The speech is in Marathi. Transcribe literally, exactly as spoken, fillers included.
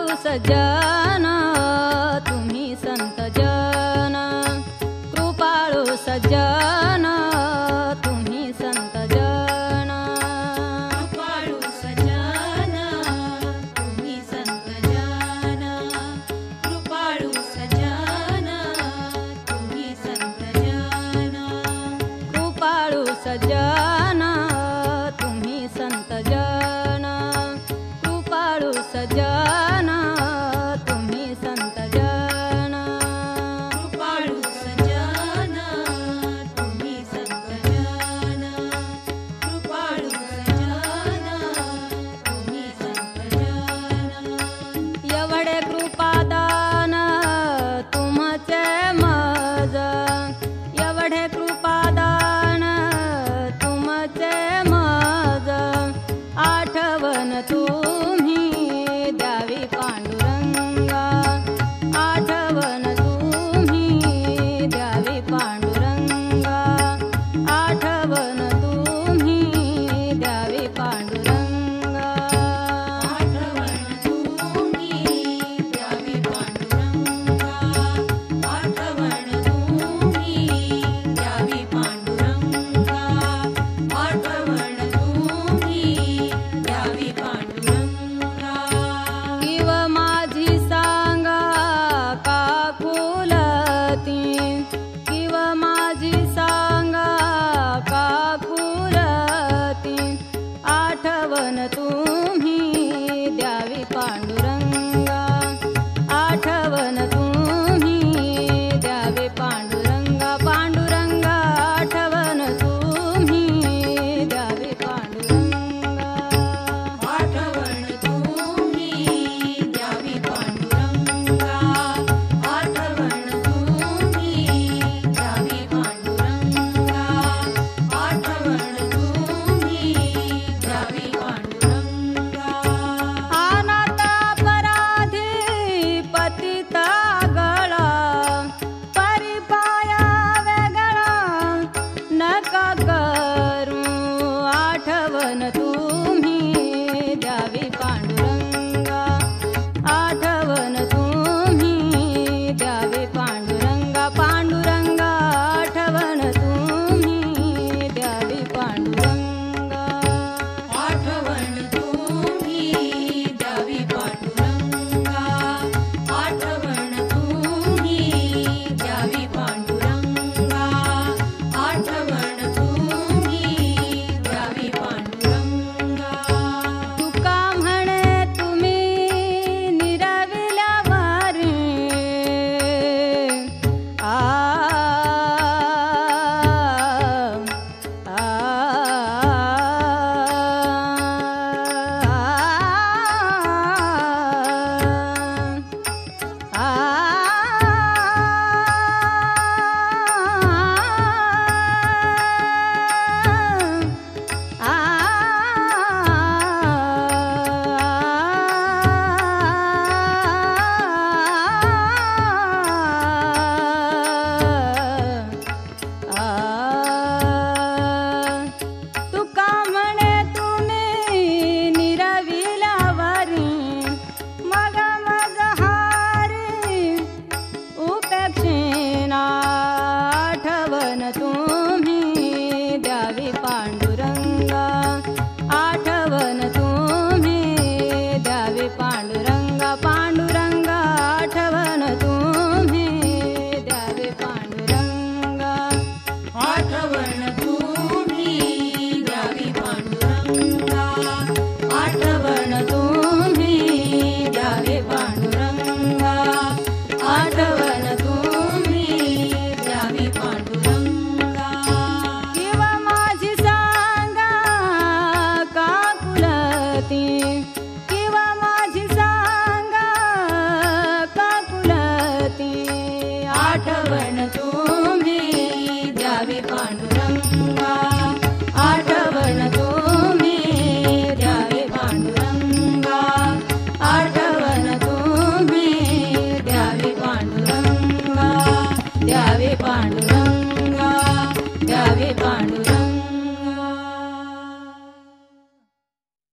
सज्जन तुम्ही संत जन, कृपाळू सज्जन तुम्ही संत जन, कृपाळू सज्जन तुम्ही संत जन, कृपाळू सज्जन तुम्ही संत जन, कृपाळू सज्जन तुम्ही संत जन, कृपाळू सज्जन तुम्ही संत जन, कृपाळू सज्जन तुम्ही संत जन, कृपाळू सज्जन तुम्ही संत जन, एवढे कृपादान तुमचे मज, एवढे कृपादान तुमचे मज, आठवण तुम्ही द्यावी पांडुरंगा, आठवण तुम्ही द्यावी पांडुरंगा, आठवण तुम्ही द्यावी पांडुरंगा, आठवण तुम्ही द्यावी पांडुरंगा, आठवण तुम्ही द्यावी पांडुरंगा, आठवण तुम्ही द्यावी पांडुरंगा, किव माझी सांगा का कुलती, किव माझी सांगा का कुलती, आठवण तुम्ही द्यावी पांडुरंगा, आठवण तुम्ही द्यावी पांडुरंगा, पांडुरंगा आठवण तुम्ही द्यावी पांडुरंगा, आठवण तुम्ही द्यावी पांडुरंगा, आठवण तुम्ही द्यावी पांडुरंगा, आठवण तुम्ही द्यावी पांडुरंगा, अनाथ अपराधी पतित गळा, परिपाया वेगळा नका करू, आठवण तुम्ही द्यावी पांडुरंगा, आठवण तुम्ही द्यावी पांडुरंगा, पांडुरंगा आठवण तुम्ही द्यावी पांडुरंगा, आठवण तुम्ही द्यावी पांडुरंगा, आठवण तुम्ही द्यावी पांडुरंगा, आठवण तुम्ही द्यावी पांडुरंगा, तुका म्हणे तुम्ही निरविल्यावारी, आ आ तुका म्हणे तुम्ही निरविल्यावारी, मग मजहारी उपेक्षेना, आठवण तुम्ही द्यावी पांडुरंगा, आठवण तुम्ही द्यावी पांडुरंगा, पांडुरंगा आठवण तुम्ही द्यावी पांडुरंगा, आठवण तुम्ही द्यावी पांडुरंगा, आठवण तुम्ही द्यावी पांडुरंगा, आठवण तुम्ही द्यावी पांडुरंगा, किंवा माझी सांगा का कुलती,